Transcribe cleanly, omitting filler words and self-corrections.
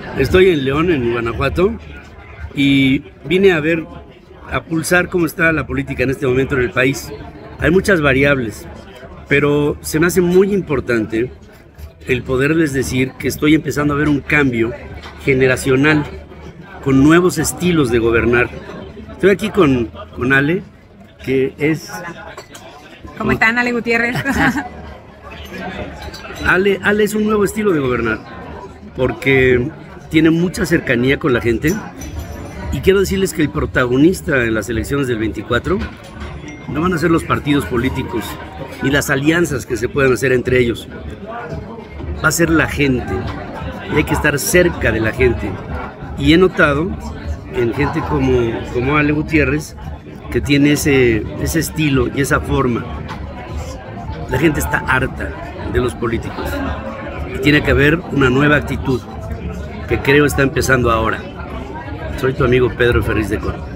Estoy en León, en Guanajuato, y vine a pulsar cómo está la política en este momento en el país. Hay muchas variables, pero se me hace muy importante el poderles decir que estoy empezando a ver un cambio generacional con nuevos estilos de gobernar. Estoy aquí con Ale, que es... ¿Cómo están, Ale Gutiérrez? Ale es un nuevo estilo de gobernar, porque tiene mucha cercanía con la gente, y quiero decirles que el protagonista en las elecciones del 24 no van a ser los partidos políticos ni las alianzas que se puedan hacer entre ellos, va a ser la gente, y hay que estar cerca de la gente. Y he notado en gente como Ale Gutiérrez, que tiene ese estilo y esa forma. La gente está harta de los políticos y tiene que haber una nueva actitud que creo está empezando ahora. Soy tu amigo Pedro Ferriz de Con.